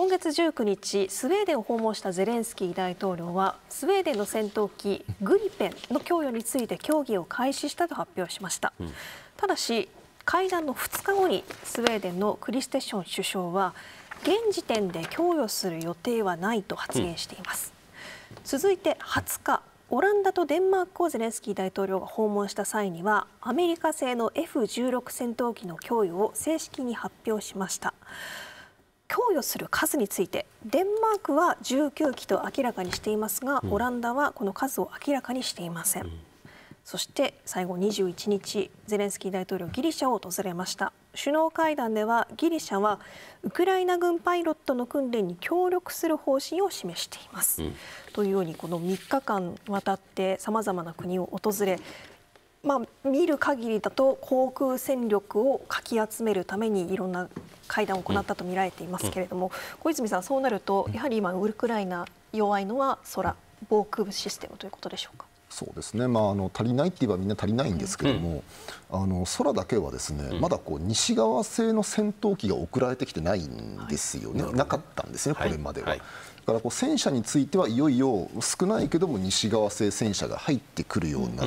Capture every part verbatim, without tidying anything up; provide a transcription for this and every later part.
今月じゅうくにち、スウェーデンを訪問したゼレンスキー大統領は、スウェーデンの戦闘機グリペンの供与について協議を開始したと発表しました。うん、ただし、会談のふつかごにスウェーデンのクリステション首相は、現時点で供与する予定はないと発言しています。うん、続いてはつか、オランダとデンマークをゼレンスキー大統領が訪問した際には、アメリカ製の エフじゅうろく 戦闘機の供与を正式に発表しました。供与する数について、デンマークはじゅうきゅうきと明らかにしていますが、オランダはこの数を明らかにしていません。うん、そして最後にじゅういちにち、ゼレンスキー大統領、ギリシャを訪れました。首脳会談では、ギリシャはウクライナ軍パイロットの訓練に協力する方針を示しています。うん、というように、このみっかかんにわたってさまざまな国を訪れ、まあ、見る限りだと航空戦力をかき集めるためにいろんな会談を行ったと見られていますけれども、うん、小泉さん、そうなるとやはり今ウクライナ弱いのは空防空システムということでしょうか。 そうですね、まあ、あの足りないって言えばみんな足りないんですけれども、うん、あの空だけはですね、うん、まだこう西側製の戦闘機が送られてきてないんですよね、はい、なかったんですね、これまでは。はいはい、だからこう戦車についてはいよいよ少ないけども西側製戦車が入ってくるようになって、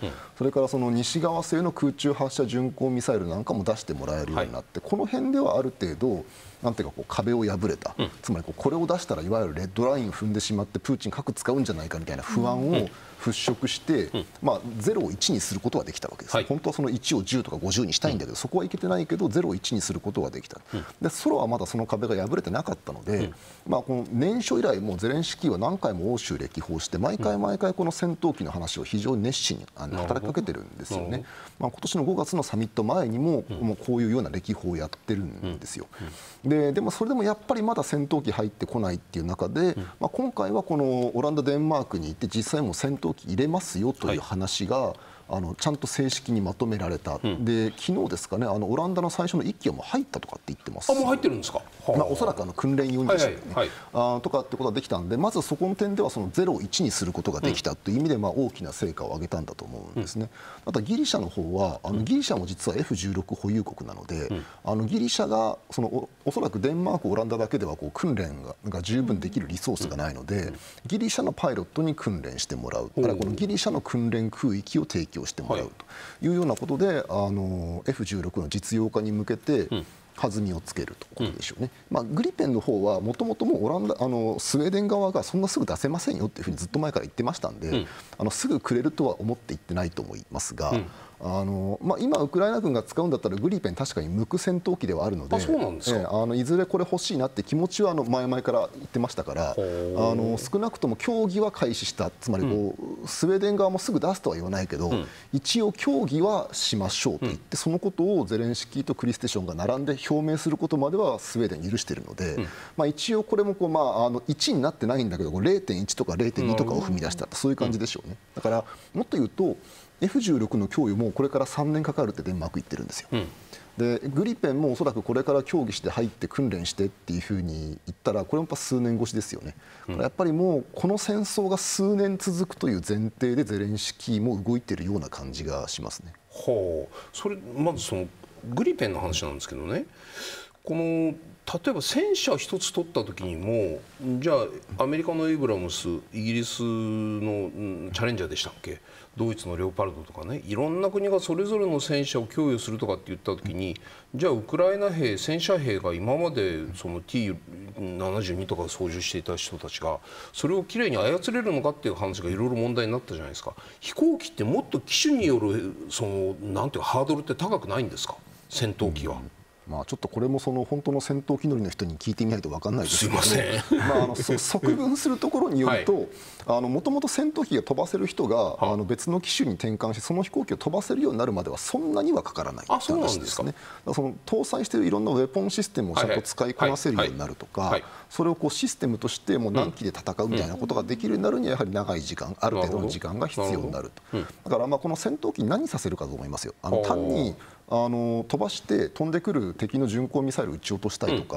それからその西側製の空中発射巡航ミサイルなんかも出してもらえるようになって、この辺ではある程度なんていうかこう壁を破れた、つまりこうこれを出したらいわゆるレッドラインを踏んでしまってプーチン核使うんじゃないかみたいな不安を払拭して、まあ、ゼロをいちにすることはできたわけです。はい、本当はそのいちをじゅうとかごじゅうにしたいんだけど、そこはいけてないけどゼロをいちにすることができた。で空はまだその壁が破れてなかったので、まあ、この年初以来もうゼレンスキーは何回も欧州歴訪して毎回毎回この戦闘機の話を非常に熱心にあの働きかけてるんですよね。まあ、今年のごがつのサミット前にも、もうこういうような歴訪をやってるんですよ。で、でもそれでもやっぱりまだ戦闘機入ってこないっていう中で、まあ、今回はこのオランダ、デンマークに行って実際も戦闘機入れますよという話が、はい、あのちゃんと正式にまとめられた、うん、で昨日ですかね、あのオランダの最初のいっきはもう入ったとかって言ってます。 あ、もう入ってるんですか。 まあ、おそらくあの訓練用にでしょうね、はいはい、あとかってことができたんで、まずそこの点ではそのゼロをいちにすることができたという意味で、まあ大きな成果を上げたんだと思うんですね。うん、あとギリシャの方はあのギリシャも実は エフじゅうろく 保有国なので、うん、あのギリシャがその お, おそらくデンマーク、オランダだけではこう訓練 が, が十分できるリソースがないので、ギリシャのパイロットに訓練してもらう、だからこのギリシャの訓練空域を提供してもらうというようなことで、あの エフじゅうろく の実用化に向けて弾みをつけるということでしょうね。うん、まあ、グリペンの方はもともともオランダあのスウェーデン側がそんなすぐ出せませんよっていうふうにずっと前から言ってましたんで、うん、あのすぐくれるとは思って言ってないと思いますが、うん、あのまあ、今、ウクライナ軍が使うんだったらグリペン確かに向く戦闘機ではあるので、えあのいずれこれ欲しいなって気持ちはあの前々から言ってましたから、あの少なくとも協議は開始した、つまりこう、うん、スウェーデン側もすぐ出すとは言わないけど、うん、一応協議はしましょうと言って、うん、そのことをゼレンスキーとクリステションが並んで表明することまではスウェーデン許しているので、うん、まあ、一応これもこう、まあ、あのいちになってないんだけど ゼロてんいち とか ゼロてんに とかを踏み出した、そういう感じでしょうね。だからもっと言うとエフじゅうろく の供与もこれからさんねんかかるってデンマーク言ってるんですよ。うん、でグリペンもおそらくこれから協議して入って訓練してっていうふうに言ったら、これもやっぱ数年越しですよね。うん、やっぱりもうこの戦争が数年続くという前提でゼレンスキーも動いているような感じがしますね。 はあ、それまずそのグリペンの話なんですけどね、この例えば戦車一つ取った時にも、じゃあアメリカのエイブラムス、イギリスのチャレンジャーでしたっけ、ドイツのレオパルドとかね、いろんな国がそれぞれの戦車を供与するとかって言った時に、じゃあウクライナ兵、戦車兵が今までその ティーななじゅうに とか操縦していた人たちがそれをきれいに操れるのかっていう話がいろいろ問題になったじゃないですか。飛行機ってもっと機種によるそのなんていうかハードルって高くないんですか、戦闘機は。うん、 まあ、ちょっとこれもその本当の戦闘機乗りの人に聞いてみないと分かんないですけど、 すいません、 まあ、あの側分するところによると、もともと戦闘機が飛ばせる人があの別の機種に転換してその飛行機を飛ばせるようになるまではそんなにはかからないという話ですね。その搭載しているいろんなウェポンシステムをちゃんと使いこなせるようになるとか、それをこうシステムとしてもう何機で戦うみたいなことができるようになるにはやはり長い時間、ある程度の時間が必要になると。だからまあこの戦闘機に何させるかと思いますよ。あの単にあの飛ばして飛んでくる敵の巡航ミサイルを撃ち落としたいとか、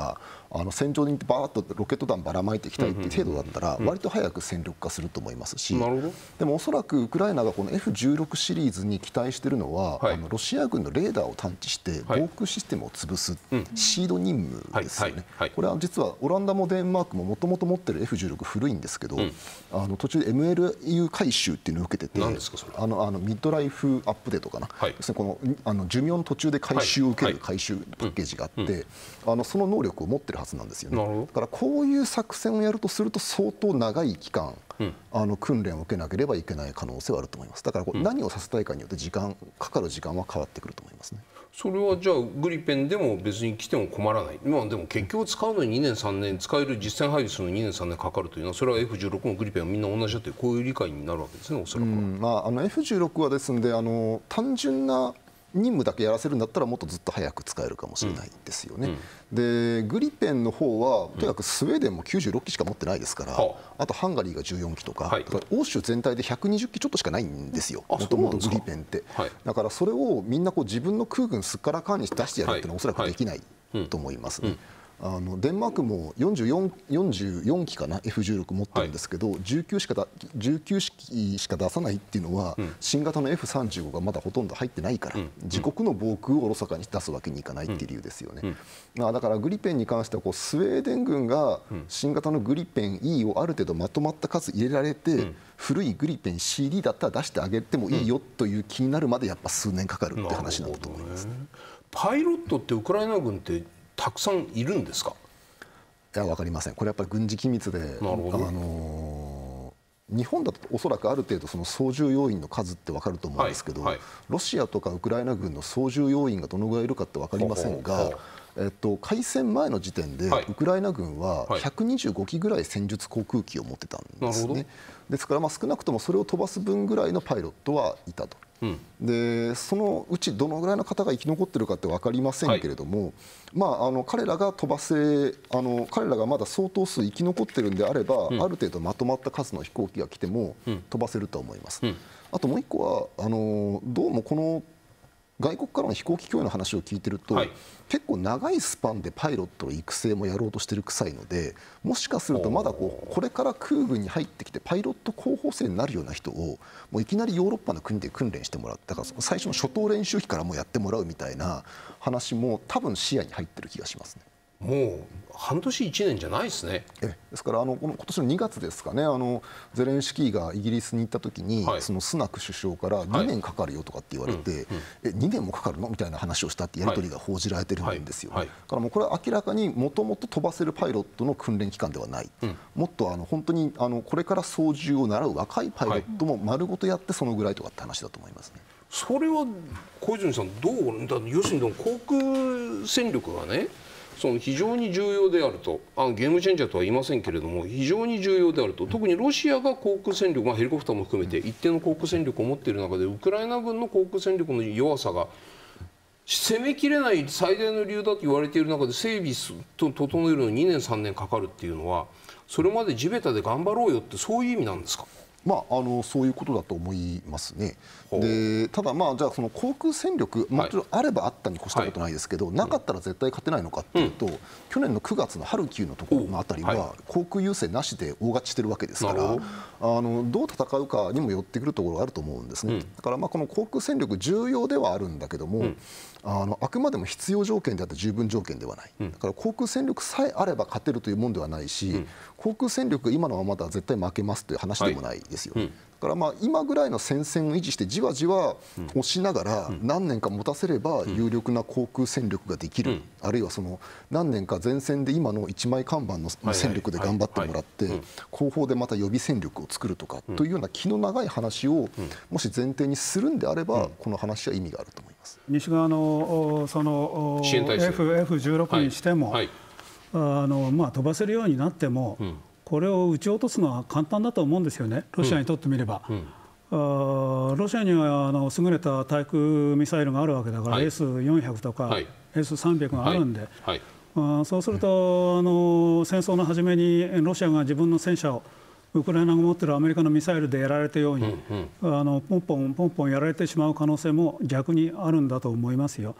あの戦場に行ってバーッとロケット弾ばらまいていきたいっていう程度だったら割と早く戦力化すると思いますし、でもおそらくウクライナがこの エフじゅうろく シリーズに期待しているのは、はい、あのロシア軍のレーダーを探知して防空システムを潰す、はい、シード任務ですよね。これは実はオランダもデンマークももともと持ってる エフじゅうろく 古いんですけど、うん、あの途中で エムエルユー 改修っていうのを受けてて、あのあのミッドライフアップデートかな、はい、要するにこのあの寿命の途中で改修を受ける改修パッケージがあって、はいはい、あのその能力を持ってるはずなんですよね。だからこういう作戦をやるとすると相当長い期間、うん、あの訓練を受けなければいけない可能性はあると思います。だからこう何をさせたいかによって時間かかる時間は変わってくると思いますね。 それはじゃあグリペンでも別に来ても困らない、まあ、でも結局使うのににねんさんねん使える実戦配備するのににねんさんねんかかるというのはそれは エフじゅうろく のグリペンはみんな同じだというこういう理解になるわけですね、おそらくは。 うんまあ、あの エフじゅうろく はですのであの単純な任務だけやらせるんだったらもっとずっと早く使えるかもしれないですよね。うんうん、でグリペンの方はとにかくスウェーデンもきゅうじゅうろっきしか持ってないですから、うん、あとハンガリーがじゅうよんきとか、はい、だから欧州全体でひゃくにじゅっきちょっとしかないんですよ、もともとグリペンって。はい、だからそれをみんなこう自分の空軍すっからかんに出してやるっていうのはおそらくできないと思いますね。はいはいうんあのデンマークもよんじゅうよん、よんじゅうよんきかな エフじゅうろく 持ってるんですけど、はい、じゅうきゅうしかだじゅうきゅうしきしか出さないっていうのは、うん、新型の エフさんじゅうご がまだほとんど入ってないから、うん、自国の防空をおろそかに出すわけにいかないっていう理由ですよね。うんまあ、だからグリペンに関してはこうスウェーデン軍が新型のグリペン イー をある程度まとまった数入れられて、うん、古いグリペン シーディー だったら出してあげてもいいよという気になるまでやっぱ数年かかるって話なんだと思います。ね、 パイロットってウクライナ軍ってたくさんいるんですか？ いや分かりません。これやっぱり軍事機密で、あのー、日本だとおそらくある程度その操縦要員の数って分かると思うんですけど、はいはい、ロシアとかウクライナ軍の操縦要員がどのぐらいいるかって分かりませんが、えっと、開戦前の時点でウクライナ軍はひゃくにじゅうごきぐらい戦術航空機を持ってたんですね。ですからまあ少なくともそれを飛ばす分ぐらいのパイロットはいたと。うん、でそのうちどのぐらいの方が生き残っているかって分かりませんけれども、はい、まあ、あの彼らが飛ばせあの彼らがまだ相当数生き残っているんであれば、うん、ある程度まとまった数の飛行機が来ても飛ばせると思います。うん、あともう一個はあのどうもこの外国からの飛行機供与の話を聞いてると、はい、結構長いスパンでパイロットの育成もやろうとしてる臭いので、もしかするとまだこうこれから空軍に入ってきてパイロット候補生になるような人をもういきなりヨーロッパの国で訓練してもらう、だから最初の初等練習機からもうやってもらうみたいな話も多分視野に入ってる気がしますね。 もう半年いちねんじゃないですね。 えですからあのこの今年のにがつですかね、あのゼレンスキーがイギリスに行った時に、はい、そのスナク首相からにねんかかるよとかって言われて、はいうんうん、えにねんもかかるのみたいな話をしたってやり取りが報じられてるんですよ。はいはい、だからもうこれは明らかにもともと飛ばせるパイロットの訓練期間ではない、うん、もっとあの本当にあのこれから操縦を習う若いパイロットも丸ごとやってそのぐらいとかって話だと思いますね。 それは小泉さんどうだ、要するに航空戦力がねその非常に重要であると、あのゲームチェンジャーとは言いませんけれども非常に重要であると、特にロシアが航空戦力、まあ、ヘリコプターも含めて一定の航空戦力を持っている中でウクライナ軍の航空戦力の弱さが攻めきれない最大の理由だと言われている中で整備と整えるのににねんさんねんかかるっていうのはそれまで地べたで頑張ろうよってそういう意味なんですか？ まあ、あのそういうことだと思いますね。でただ、まあ、じゃあその航空戦力もちろんあればあったに越したことないですけど、はい、なかったら絶対勝てないのかっていうと、うん、去年のくがつのハルキウのところのあたりは航空優勢なしで大勝ちしてるわけですから、あのどう戦うかにもよってくるところがあると思うんですね。うん、だからまあこの航空戦力重要ではあるんだけども、うん、あのあくまでも必要条件であって十分条件ではない。だから航空戦力さえあれば勝てるというもんではないし、うん、航空戦力今のままでは絶対負けますという話でもないですよ。はいうんだからまあ今ぐらいの戦線を維持してじわじわ押しながら何年か持たせれば有力な航空戦力ができる、あるいはその何年か前線で今の一枚看板の戦力で頑張ってもらって後方でまた予備戦力を作るとかというような気の長い話をもし前提にするんであればこの話は意味があると思います。 西側のその エフじゅうろく にしてもあのまあ飛ばせるようになってもこれを撃ち落とすのは簡単だと思うんですよね、ロシアにとってみれば。うんうんあロシアにはあの優れた対空ミサイルがあるわけだから、はい、エスよんひゃく とか、はい、エスさんびゃく があるんで、はいはい、あそうするとあの戦争の初めにロシアが自分の戦車をウクライナが持っているアメリカのミサイルでやられたように、うんうん、あのポンポンポンポンやられてしまう可能性も逆にあるんだと思いますよ。うん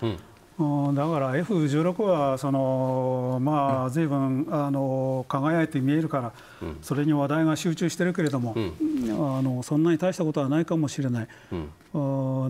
だから エフじゅうろく はその、まあ、随分あの輝いて見えるから、うん、それに話題が集中してるけれども、うん、あのそんなに大したことはないかもしれない、うん、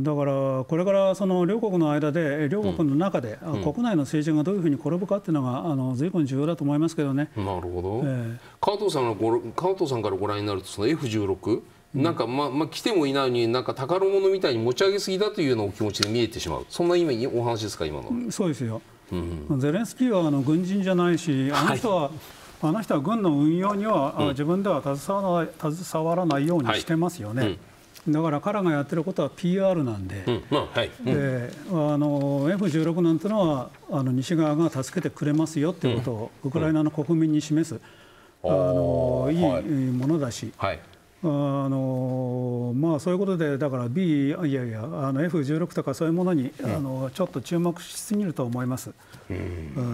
だからこれからその両国の間で両国の中で、うん、国内の政治がどういうふうに転ぶかっていうのがあの随分重要だと思いますけどね。 なるほど、えー、川藤さんがご川藤さんからご覧になるとその エフじゅうろくなんかまあまあ来てもいないのになんか宝物みたいに持ち上げすぎだというようなお気持ちで見えてしまう、そんな今お話ですか今の。 そうですよ、うん、ゼレンスキーはあの軍人じゃないし、あの人は、はい、あの人は軍の運用には、うん、自分では携わらない、携わらないようにしてますよね、はいうん、だから彼がやってることは ピーアール なんで、うんまあはいうん、であの エフじゅうろく なんてのはあの西側が助けてくれますよっていうことを、うん、ウクライナの国民に示す、うん、あのいいものだし、はいあのまあ、そういうことで、だから B、いやいや、あの エフじゅうろく とかそういうものに、うん、あのちょっと注目しすぎると思います、うん、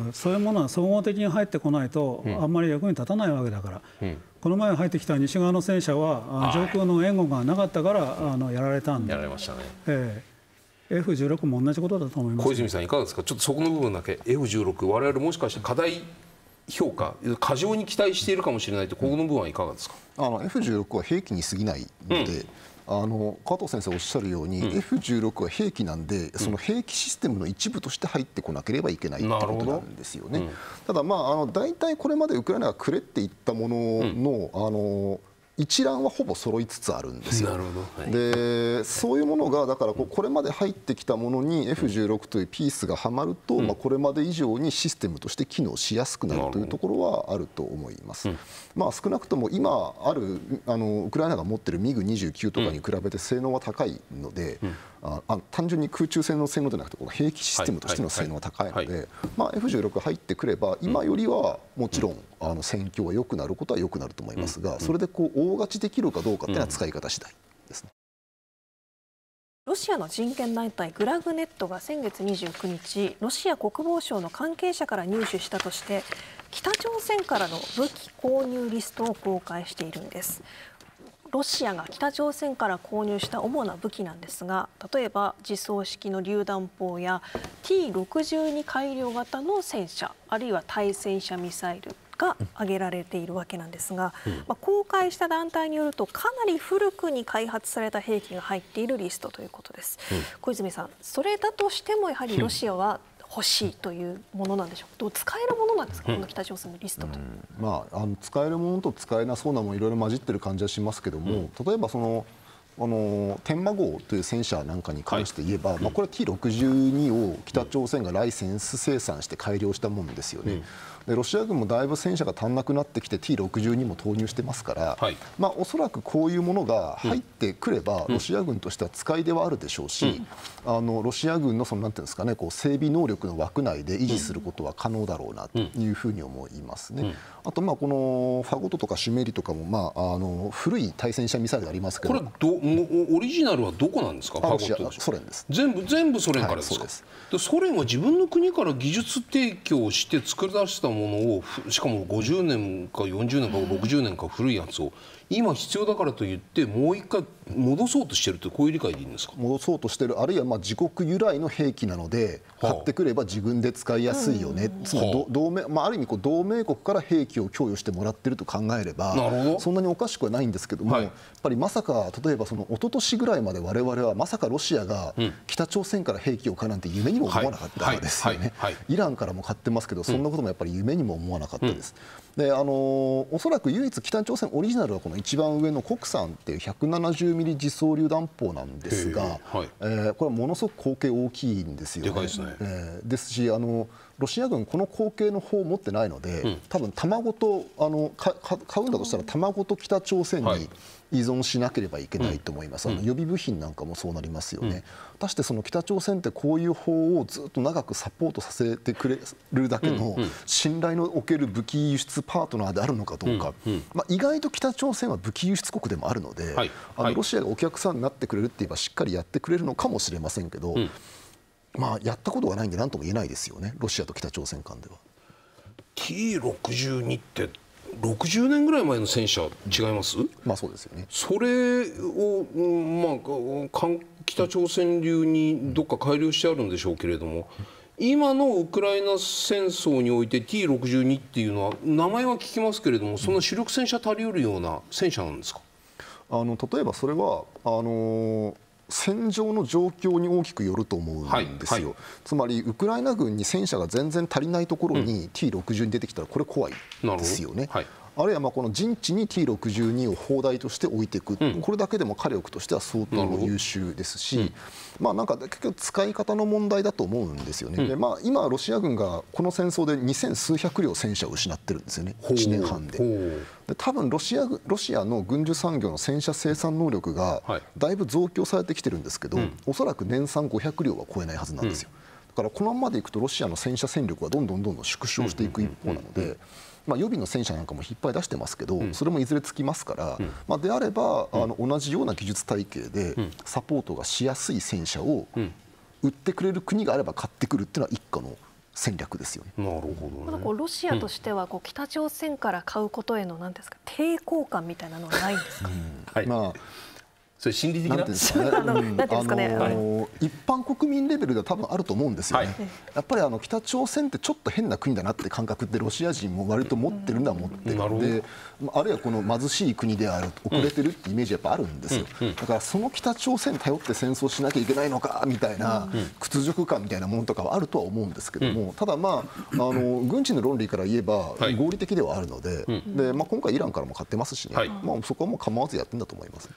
そういうものは総合的に入ってこないと、うん、あんまり役に立たないわけだから、うん、この前入ってきた西側の戦車は、上空の援護がなかったからあのやられたんで、 やられましたね、 えー、エフじゅうろく も同じことだと思います。 小泉さん、いかがですか、ちょっとそこの部分だけ、エフじゅうろく、我々もしかして課題評価、過剰に期待しているかもしれないと、ここの部分はいかがですか。 あの エフじゅうろく は兵器に過ぎないので、うん、あの加藤先生おっしゃるように、うん、エフじゅうろく は兵器なんで、その兵器システムの一部として入ってこなければいけないってことなんですよね。うん、ただ、まあ、あの大体これまでウクライナがくれっていったものの、うん、あの一覧はほぼ揃いつつあるんですよ。なるほど、はい、でそういうものがだからこれまで入ってきたものに エフじゅうろく というピースがはまると、うんまあ、これまで以上にシステムとして機能しやすくなるというところはあると思います。うん、まあ、少なくとも今あるあのウクライナが持っているミグにじゅうきゅうとかに比べて性能は高いので、うんああ単純に空中戦の性能ではなくてこの兵器システムとしての性能は高いので エフじゅうろく 入ってくれば今よりはもちろんあの戦況は良くなることは良くなると思いますが、それでこう大勝ちできるかどうかというのは使い方次第ですね。 ロシアの人権団体グラグネットが先月にじゅうくにち、ロシア国防省の関係者から入手したとして北朝鮮からの武器購入リストを公開しているんです。ロシアが北朝鮮から購入した主な武器なんですが、例えば自走式の榴弾砲や ティーろくじゅうに 改良型の戦車、あるいは対戦車ミサイルが挙げられているわけなんですが、うんまあ、公開した団体によるとかなり古くに開発された兵器が入っているリストということです。うん、小泉さん、それだとしてもやはりロシアは欲しいというものなんでしょうか。どう使えるものなんですか、うん、この北朝鮮のリストという、 うんまあ、あの使えるものと使えなそうなものいろいろ混じってる感じはしますけども、うん、例えばそのあの天馬号という戦車なんかに関して言えば、はいまあ、これは ティーろくじゅうに を北朝鮮がライセンス生産して改良したものですよね。うんでロシア軍もだいぶ戦車が足んなくなってきて ティーろくじゅうに も投入してますから、はいまあ、おそらくこういうものが入ってくれば、うん、ロシア軍としては使いではあるでしょうし、うん、あのロシア軍のそのなんていうんですかね、こう整備能力の枠内で維持することは可能だろうなというふうに思いますね。うん、あとまあこのファゴトとかシュメリとかも、まあ、あの古い対戦車ミサイルがありますけど、 これどオリジナルはどこなんですか。ファゴトソ連です。 全部全部ソ連からですか。はい、そうです。でソ連は自分の国から技術提供して作り出したものをしかもごじゅうねんかよんじゅうねんかろくじゅうねんか古いやつを今必要だからといってもう一回戻そうとしていると、こういう理解でいいんですか。 戻そうとしている、あるいはまあ自国由来の兵器なので買ってくれば自分で使いやすいよね、つまり同盟、まあ、ある意味こう同盟国から兵器を供与してもらっていると考えればそんなにおかしくはないんですけども、はい、やっぱりまさか例えばその一昨年ぐらいまで我々はまさかロシアが北朝鮮から兵器を買うなんて夢にも思わなかったですよね。イランからも買ってますけど、そんなこともやっぱり夢にも思わなかったです。うん、であのおそらく唯一北朝鮮オリジナルはこの一番上の国産っていうひゃくななじゅうミリ自走榴弾砲なんですが、はいえー、これはものすごく口径大きいんですよね。 でかいですね。 えー、ですしあのロシア軍この口径の砲を持ってないので、うん、多分弾ごとあのかか買うんだとしたら弾ごと北朝鮮に依存しなければいけないと思います。うん、あの予備部品なんかもそうなりますよね。うん、果たしてその北朝鮮ってこういう砲をずっと長くサポートさせてくれるだけの信頼のおける武器輸出パートナーであるのかどうか、うんうんまあ、意外と北朝鮮は武器輸出国でもあるので、はい、あのロシアがお客さんになってくれるって言えばしっかりやってくれるのかもしれませんけど、うんまあ、やったことがないんで何とも言えないですよね、ロシアと北朝鮮間では。 ティーろくじゅうに ってろくじゅうねんぐらい前の戦車違います？ まあそうですよね。 それを、まあ、北朝鮮流にどっか改良してあるんでしょうけれども、 今のウクライナ戦争において ティーろくじゅうに っていうのは名前は聞きますけれども、そんな主力戦車足りうるような戦車なんですか？ あの例えばそれはあの戦場の状況に大きくよると思うんですよ、はいはい、つまりウクライナ軍に戦車が全然足りないところに ティーろくじゅうに 出てきたらこれ怖いですよね。あるいはまあこの陣地に ティーろくじゅうに を砲台として置いていく、うん、これだけでも火力としては相当優秀ですし、うん、まあなんか結局使い方の問題だと思うんですよね。うん、でまあ、今ロシア軍がこの戦争でにせん数百両戦車を失ってるんですよね、いちねんはんで。で多分ロシアロシアの軍需産業の戦車生産能力がだいぶ増強されてきてるんですけど、はい、おそらく年産ごひゃく両は超えないはずなんですよ。だからこのままでいくとロシアの戦車戦力はどんどんどんどん縮小していく一方なので、まあ、予備の戦車なんかもいっぱい出してますけど、それもいずれつきますから、まあ、であればあの同じような技術体系でサポートがしやすい戦車を売ってくれる国があれば買ってくるっていうのは一家の戦略ですよね。 なるほどね。 こうロシアとしてはこう北朝鮮から買うことへの何ですか、抵抗感みたいなのはないんですか？ はい、まあそれ心理的な、 なんていうんですかね、あの一般国民レベルでは多分あると思うんですよね。はい、やっぱりあの北朝鮮ってちょっと変な国だなって感覚ってロシア人も割と持ってるのは持ってるので、あるいはこの貧しい国である、遅れてるってイメージやっぱあるんですよ。だからその北朝鮮に頼って戦争しなきゃいけないのかみたいな屈辱感みたいなものとかはあるとは思うんですけども、ただまああの軍事の論理から言えば合理的ではあるので、でまあ今回イランからも買ってますしね、まあそこはもう構わずやってんだと思います。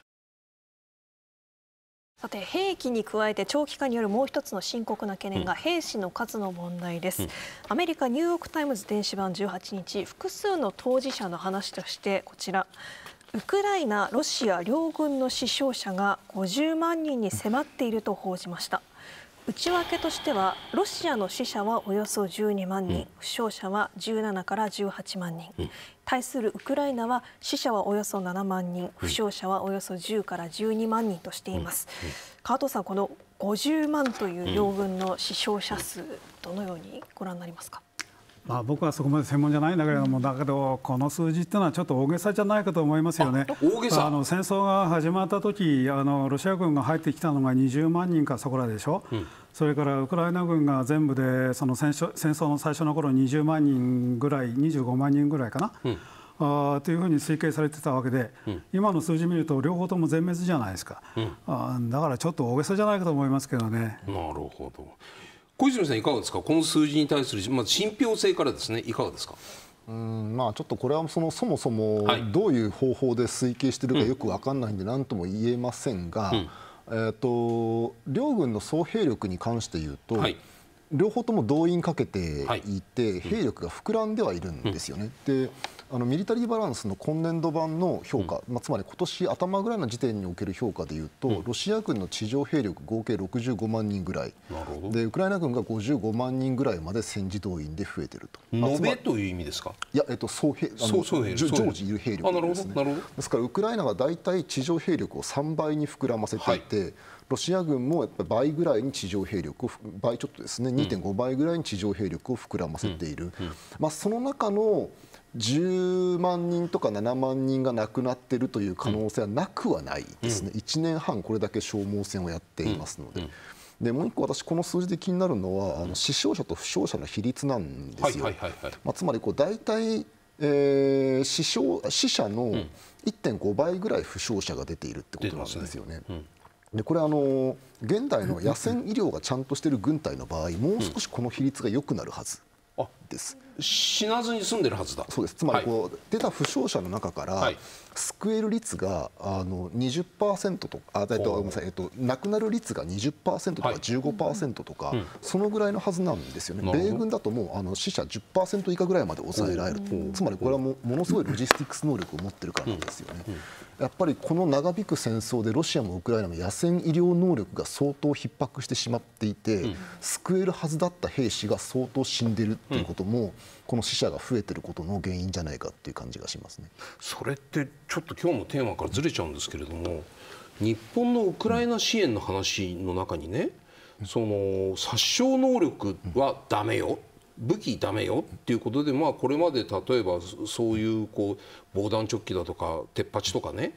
さて兵器に加えて長期化によるもう一つの深刻な懸念が兵士の数の問題です。うん、アメリカニューヨークタイムズ電子版じゅうはちにち、複数の当事者の話としてこちら、ウクライナ・ロシア両軍の死傷者がごじゅうまんにんに迫っていると報じました。内訳としてはロシアの死者はおよそじゅうにまんにん、負傷者はじゅうななからじゅうはちまんにん、対するウクライナは死者はおよそななまんにん、負傷者はおよそじゅうからじゅうにまんにんとしています。川藤さん、このごじゅうまんという両軍の死傷者数、どのようにご覧になりますか？ まあ僕はそこまで専門じゃないんだけれども、だけどこの数字っていうのはちょっと大げさじゃないかと思いますよね。 大げさ。 あの戦争が始まった時、あのロシア軍が入ってきたのがにじゅうまんにんかそこらでしょ。うん、それからウクライナ軍が全部でその戦争、戦争の最初の頃にじゅうまんにんぐらい、にじゅうごまんにんぐらいかな。うん、あというふうに推計されてたわけで、うん、今の数字見ると両方とも全滅じゃないですか。うん、あだからちょっと大げさじゃないかと思いますけどね。 なるほど。小泉さんいかがですか、この数字に対する、まあ、信憑性からですね、いかがですか？ うんまあ、ちょっとこれはそのそもそもどういう方法で推計しているかよく分かんないんで何とも言えませんが、うんえー、と両軍の総兵力に関して言うと、はい、両方とも動員かけていて、はい、兵力が膨らんではいるんですよね。うん、であのミリタリーバランスの今年度版の評価、うんまあ、つまり今年頭ぐらいの時点における評価でいうと、うん、ロシア軍の地上兵力合計ろくじゅうごまんにんぐらいで、ウクライナ軍がごじゅうごまんにんぐらいまで戦時動員で増えていると。 延べという意味ですか？ いや、えっと、総兵あの常時いる兵力ですね。ですからウクライナが大体地上兵力をさんばいに膨らませていて、はい、ロシア軍もやっぱ倍ぐらいに地上兵力を倍ちょっとですね にてんごばいぐらいに地上兵力を膨らませている、うんうんまあ、その中のじゅうまんにんとかななまんにんが亡くなっているという可能性はなくはないですね。いちねんはんこれだけ消耗戦をやっていますので。でもう一個私この数字で気になるのはあの死傷者と負傷者の比率なんですよ。まあつまりこう大体、えー、死傷死者の いってんごばいぐらい負傷者が出ているってことなんですよね。でこれあの現代の野戦医療がちゃんとしている軍隊の場合もう少しこの比率が良くなるはずです。 死なずに済んでるはずだ。 そうです。つまりこう、はい、出た負傷者の中から、はい、救える率があの にじゅっパーセント とかあ、えっと、ごめんなさい、えっと、亡くなる率が にじゅっパーセント とか じゅうごパーセント とか、はい、そのぐらいのはずなんですよね。米軍だともうあの死者 じゅっパーセント 以下ぐらいまで抑えられると。つまりこれはも、ものすごいロジスティックス能力を持ってるからなんですよね。うんうんやっぱりこの長引く戦争でロシアもウクライナも野戦医療能力が相当逼迫してしまっていて、うん、救えるはずだった兵士が相当死んでるっていうことも、うん、この死者が増えてることの原因じゃないかっていう感じがしますね。 それってちょっと今日のテーマからずれちゃうんですけれども、日本のウクライナ支援の話の中にね、うん、その殺傷能力はダメよ、武器ダメよっていうことで、まあ、これまで例えばそういうこう防弾チョッキだとか鉄パチとかね、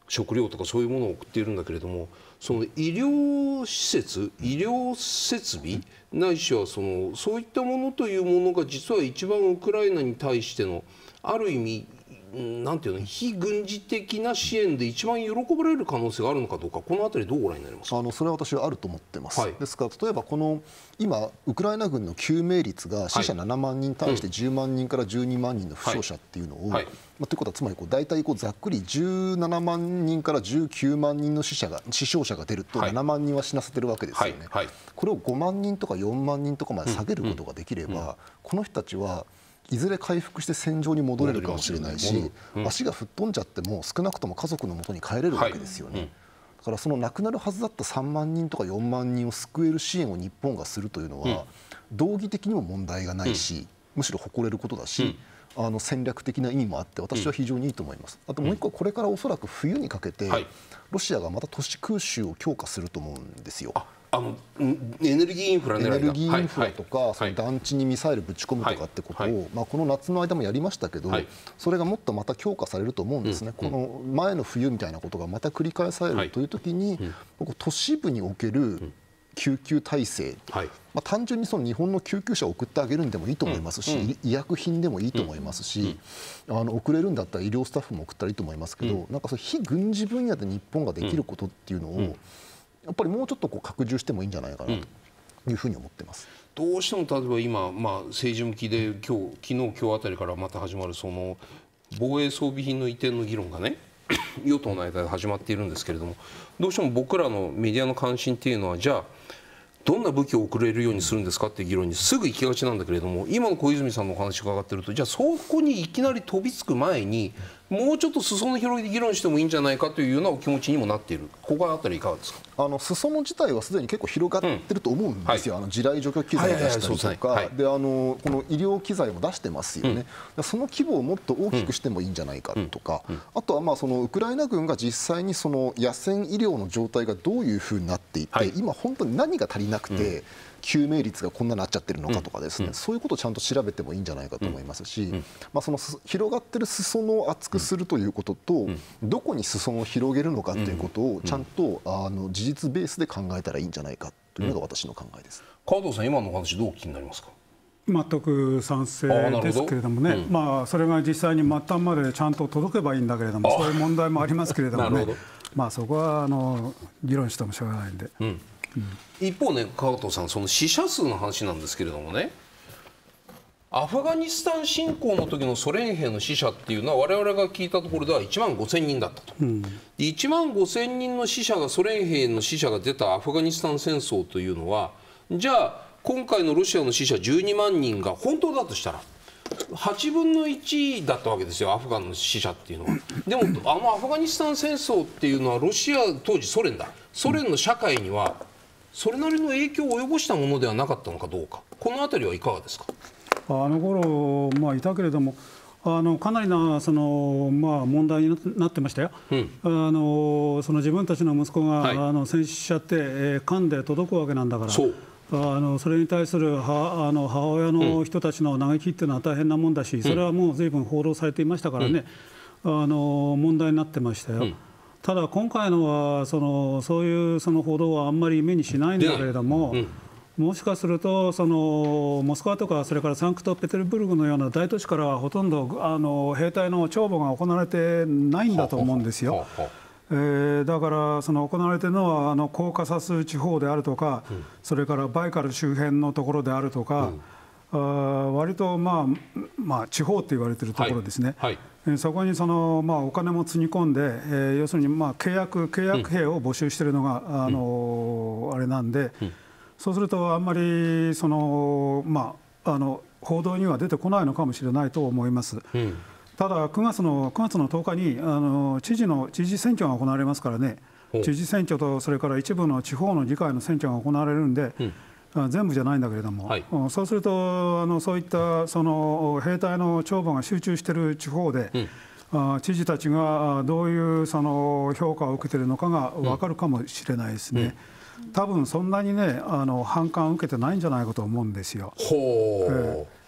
食料とかそういうものを送っているんだけれども、その医療施設、医療設備ないしはそのそういったものというものが実は一番ウクライナに対してのある意味なんていうの、非軍事的な支援で一番喜ばれる可能性があるのかどうか、このあたりどうご覧になりますか。 あのそれは私はあると思ってます、 はい、 ですから例えばこの今ウクライナ軍の救命率が死者ななまんにんに対してじゅうまんにんからじゅうにまんにんの負傷者っていうのを、はいはい、まあ、ということはつまりこう大体こうざっくりじゅうななまんにんからじゅうきゅうまんにんの死者が死傷者が出るとななまんにんは死なせてるわけですよね、はいはい、これをごまんにんとかよんまんにんとかまで下げることができれば、うんうん、この人たちはいずれ回復して戦場に戻れるかもしれないし、うん、足が吹っ飛んじゃっても少なくとも家族の元に帰れるわけですよね、はい、うん、だからその亡くなるはずだったさんまんにんとかよんまんにんを救える支援を日本がするというのは、うん、道義的にも問題がないし、うん、むしろ誇れることだし、うん、あの戦略的な意味もあって私は非常にいいと思います。あともう一個、これからおそらく冬にかけて、はい、ロシアがまた都市空襲を強化すると思うんですよ。 あのエネルギーインフラ、 エネルギーインフラとか、はいはい、その団地にミサイルぶち込むとかってことを、はいはい、まあ、この夏の間もやりましたけど、はい、それがもっとまた強化されると思うんですね、うん、この前の冬みたいなことがまた繰り返されるというときに、はい、僕都市部における救急体制、はい、まあ、単純にその日本の救急車を送ってあげるんでもいいと思いますし、うん、医薬品でもいいと思いますし、うん、あの送れるんだったら医療スタッフも送ったらいいと思いますけど、うん、なんかそう非軍事分野で日本ができることっていうのを、うんうん、やっぱりもうちょっとこう拡充してもいいんじゃないかなというふうに思ってます。 うん、どうしても例えば今、まあ、政治向きで今日昨日今日あたりからまた始まるその防衛装備品の移転の議論がね与党の間で始まっているんですけれども、どうしても僕らのメディアの関心っていうのは、じゃあどんな武器を送れるようにするんですかっていう議論にすぐ行きがちなんだけれども、今の小泉さんのお話を伺っていると、じゃあそこにいきなり飛びつく前にもうちょっと裾野広げて議論してもいいんじゃないかというようなお気持ちにもなっている。ここあたりいかがですか。 あの裾野自体はすでに結構広がってると思うんですよ、うん、はい、あの地雷除去機材を出したりとかで、あのこの医療機材も出してますよね、うん、その規模をもっと大きくしてもいいんじゃないかとか、うんうん、あとはまあそのウクライナ軍が実際にその野戦医療の状態がどういうふうになっていて、はい、今本当に何が足りなくて、うん、救命率がこんなになっちゃってるのかとかですね、うん、そういうことをちゃんと調べてもいいんじゃないかと思いますし、うん、まあ、その広がってる裾野を厚くするということと、うん、どこに裾野を広げるのかということをちゃんとあの事実ベースで考えたらいいんじゃないかというのが私の考えです。 川藤さん、今のお話どうお聞きになりますか。 全く賛成ですけれどもね、うん、まあ、それが実際に末端までちゃんと届けばいいんだけれども、そういう問題もありますけれどもね、まあ、そこはあの議論してもしょうがないんで、うんうん、 一方ね、川藤さん、その死者数の話なんですけれどもね、アフガニスタン侵攻の時のソ連兵の死者っていうのは我々が聞いたところではいちまんごせんにんだったと、うん、いちまんごせんにんの死者がソ連兵の死者が出たアフガニスタン戦争というのは、じゃあ今回のロシアの死者じゅうにまんにんが本当だとしたらはちぶんのいちだったわけですよ、アフガンの死者っていうのは。でもあのアフガニスタン戦争っていうのはロシア、当時ソ連だソ連の社会にはそれなりの影響を及ぼしたものではなかったのかどうか、このあたりはいかがですか。 あの頃、まあ、いたけれども、あのかなりなその、まあ、問題になってましたよ、うん、あのその自分たちの息子が、はい、あの戦死しちゃって、えー、缶で届くわけなんだから、そうあのそれに対するはあの母親の人たちの嘆きっていうのは大変なもんだし、うん、それはもう随分報道されていましたからね、うん、あの問題になってましたよ。うん、ただ今回のはそのそういうその報道はあんまり目にしないんだけれども、うん、もしかするとそのモスクワとかそれからサンクトペテルブルクのような大都市からはほとんどあの兵隊の帳簿が行われてないんだと思うんですよ。えー、だからその行われているのはあのコーカサス地方であるとか、うん、それからバイカル周辺のところであるとか、うん、あ割と、まあまあ、地方って言われているところですね、はいはい、そこにその、まあ、お金もつぎ込んで、えー、要するに、まあ、契約、契約兵を募集しているのが、うん、あのあれなんで、うん、そうするとあんまりその、まあ、あの報道には出てこないのかもしれないと思います。うん、ただくがつのくがつのとおかにあの知事の知事選挙が行われますからね、知事選挙とそれから一部の地方の議会の選挙が行われるんで、うん、全部じゃないんだけれども、はい、そうするとあのそういったその兵隊の帳簿が集中している地方で、うん、あ知事たちがどういうその評価を受けているのかが分かるかもしれないですね。うんうん多分そんなにねあの反感を受けてないんじゃないかと思うんですよ。ほう、えー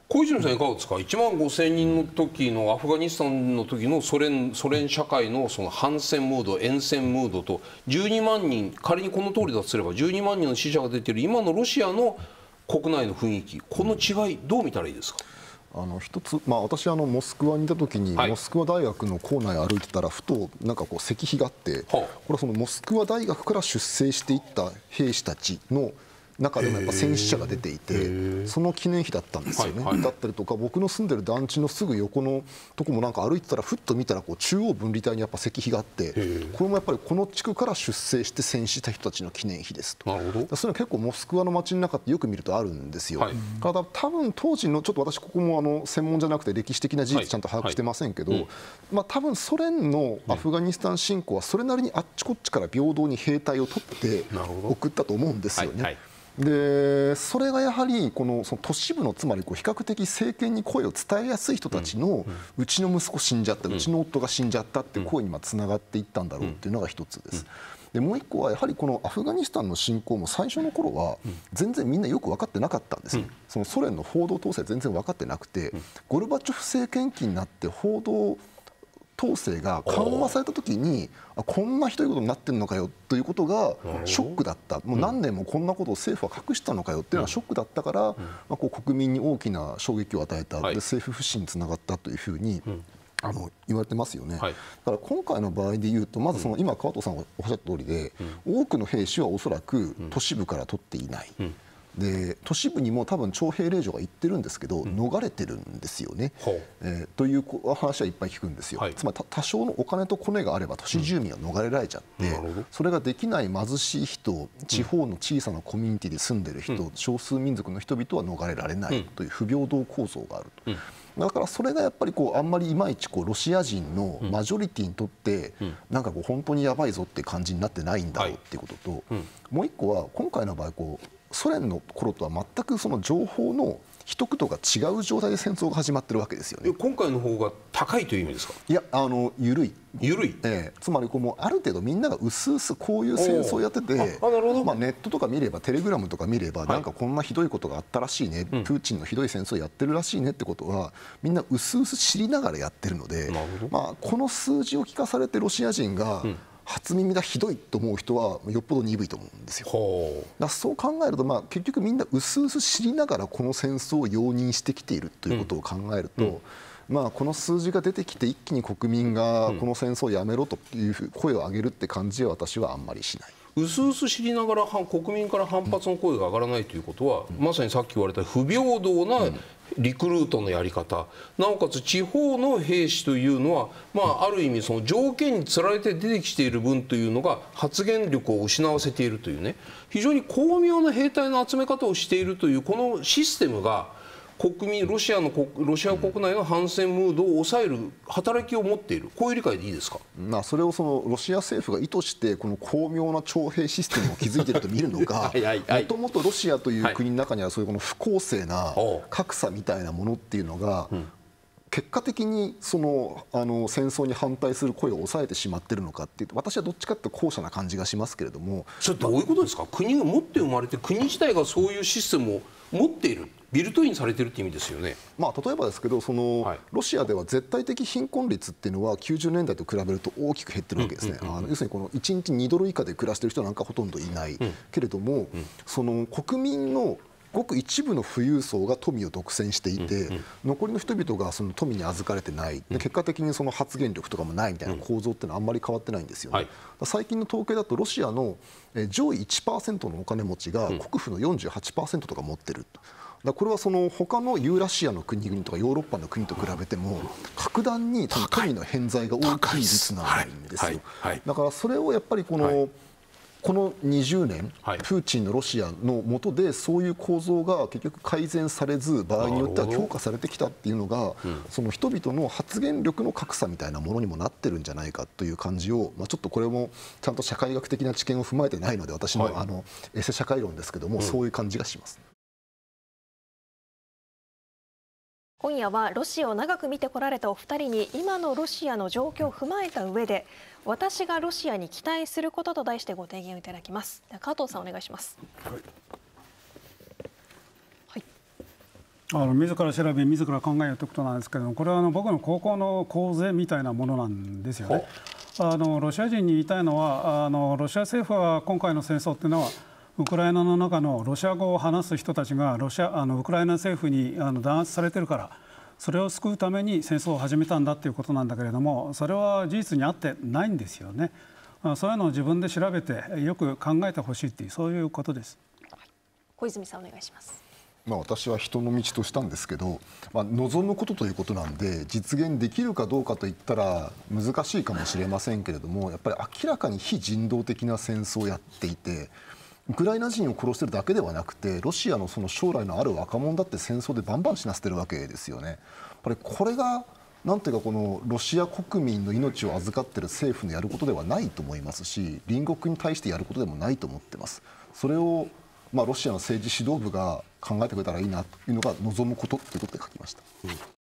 小泉さんいかがですか。いちまんごせんにんの時のアフガニスタンの時のソ連ソ連社会のその反戦ムード、厭戦ムードとじゅうにまんにん、仮にこの通りだとすればじゅうにまんにんの死者が出ている今のロシアの国内の雰囲気、この違いどう見たらいいですか。 あの一つ、まあ、私あのモスクワにいた時に、はい、モスクワ大学の構内歩いてたらふとなんかこう石碑があって、はあ、これはそのモスクワ大学から出征していった兵士たちの中でもやっぱ戦死者が出ていて、その記念碑だったんですよね。はいはい、だったりとか、僕の住んでる団地のすぐ横のとこもなんか歩いてたらふっと見たらこう中央分離帯にやっぱ石碑があって、これもやっぱりこの地区から出征して戦死した人たちの記念碑ですと。なるほど。それは結構モスクワの街の中ってよく見るとあるんですよ。はい、ただ多分当時のちょっと私ここもあの専門じゃなくて歴史的な事実ちゃんと把握してませんけど、はいはい、うん、まあ多分ソ連のアフガニスタン侵攻はそれなりにあっちこっちから平等に兵隊を取って送ったと思うんですよね。はいはい、でそれがやはりこのその都市部のつまりこう比較的政権に声を伝えやすい人たちのうちの息子死んじゃった、うちの夫が死んじゃったっていう声につながっていったんだろうっていうのが一つです。でもう一個はやはりこのアフガニスタンの侵攻も最初の頃は全然みんなよく分かってなかったんですね。そのソ連の報道統制全然分かってなくて、ゴルバチョフ政権期になって報道統制が緩和されたときにあこんなひどいことになってるのかよということがショックだった。もう何年もこんなことを政府は隠したのかよっていうのはショックだったから、まあ、こう国民に大きな衝撃を与えた、で政府不信につながったというふうにあの言われてますよね。はい、だから今回の場合でいうとまずその今川藤さんがおっしゃった通りで、多くの兵士はおそらく都市部から取っていない。で都市部にも多分徴兵令状が行ってるんですけど、うん、逃れてるんですよね、えー、という話はいっぱい聞くんですよ。はい、つまり多少のお金とコネがあれば都市住民は逃れられちゃって、うん、それができない貧しい人、地方の小さなコミュニティで住んでる人、うん、少数民族の人々は逃れられないという不平等構造があると。うん、だからそれがやっぱりこうあんまりいまいちこうロシア人のマジョリティにとってなんかこう本当にやばいぞっていう感じになってないんだろうっていうことと、もう一個は今回の場合こうソ連の頃とは全くその情報の秘匿度が違う状態で戦争が始まってるわけですよね。 今回の方が高いという意味ですか。 いやあの緩い緩い、 えー、つまりこうもうある程度みんながうすうすこういう戦争をやってて、まあ、ネットとか見ればテレグラムとか見れば、はい、なんかこんなひどいことがあったらしいね、うん、プーチンのひどい戦争やってるらしいねってことはみんなうすうす知りながらやってるので、まあ、この数字を聞かされてロシア人が、うん、初耳だひどいと思う人はよっぽど鈍いと思うんですよ。だそう考えると、まあ、結局みんなうすうす知りながらこの戦争を容認してきているということを考えると、うんうん、まあ、この数字が出てきて一気に国民がこの戦争をやめろという声を上げるって感じは私はあんまりしない。 うすうす知りながら国民から反発の声が上がらないということは、うん、まさにさっき言われた不平等なリクルートのやり方、なおかつ地方の兵士というのは、まあ、ある意味その条件につられて出てきている分というのが発言力を失わせているというね、非常に巧妙な兵隊の集め方をしているというこのシステムが国民ロシアのロシア国内の反戦ムードを抑える働きを持っている、こういう理解でいいですか。 まあそれをそのロシア政府が意図してこの巧妙な徴兵システムを築いていると見るのか、もともとロシアという国の中にはそういうこの不公正な格差みたいなものっていうのが結果的にそのあの戦争に反対する声を抑えてしまっているのかっていうと、私はどっちかというと後者な感じがしますけれども。 それどういうことですか。国が持って生まれて国自体がそういうシステムを持っている、ビルトインされているという意味ですよね。 まあ、例えばですけどその、はい、ロシアでは絶対的貧困率っていうのはきゅうじゅうねんだいと比べると大きく減ってるわけですね。要するにこのいちにちにドル以下で暮らしている人なんかほとんどいない、うん、けれども、うん、その国民のごく一部の富裕層が富を独占していて、うんうん、残りの人々がその富に預かれてない、で結果的にその発言力とかもないみたいな構造っていうのはあんまり変わってないんですよね。はい、最近の統計だとロシアの上位 いちパーセント のお金持ちが国富の よんじゅうはちパーセント とか持ってると。だこれはその他のユーラシアの国々とかヨーロッパの国と比べても格段に富の偏在が大きい率なんですよ。だからそれをやっぱりこの、はい、このにじゅうねん、はい、プーチンのロシアの下でそういう構造が結局改善されず場合によっては強化されてきたっていうのが、うん、その人々の発言力の格差みたいなものにもなってるんじゃないかという感じを、まあ、ちょっとこれもちゃんと社会学的な知見を踏まえてないので私の、はい、あのエセ社会論ですけども、うん、そういう感じがします。 今夜はロシアを長く見てこられたお二人に今のロシアの状況を踏まえた上で私がロシアに期待することと題してご提言をいただきます。では加藤さんお願いします。はい、 あの自ら調べ自ら考えようということなんですけど、これはあの僕の高校の講座みたいなものなんですよね。あのロシア人に言いたいのは、あのロシア政府は今回の戦争っていうのはウクライナの中のロシア語を話す人たちがロシアあのウクライナ政府にあの弾圧されてるから、それを救うために戦争を始めたんだということなんだけれども、それは事実にあってないんですよね。そういうのを自分で調べてよく考えてほしいという、そういうことです。 小泉さんお願いします。 まあ私は人の道としたんですけど、まあ、望むことということなんで実現できるかどうかといったら難しいかもしれませんけれども、やっぱり明らかに非人道的な戦争をやっていて、ウクライナ人を殺してるだけではなくてロシアのその将来のある若者だって戦争でバンバン死なせてるわけですよね。やっぱりこれがなんていうか、このロシア国民の命を預かっている政府のやることではないと思いますし、隣国に対してやることでもないと思ってます。それをまあロシアの政治指導部が考えてくれたらいいなというのが望むことということで書きました。うん